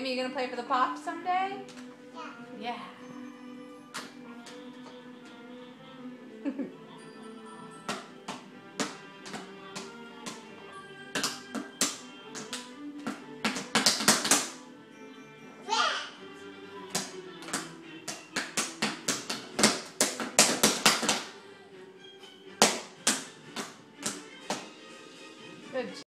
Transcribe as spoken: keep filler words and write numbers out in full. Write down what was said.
Amy, you gonna play for the Pops someday? Yeah. Yeah. Good.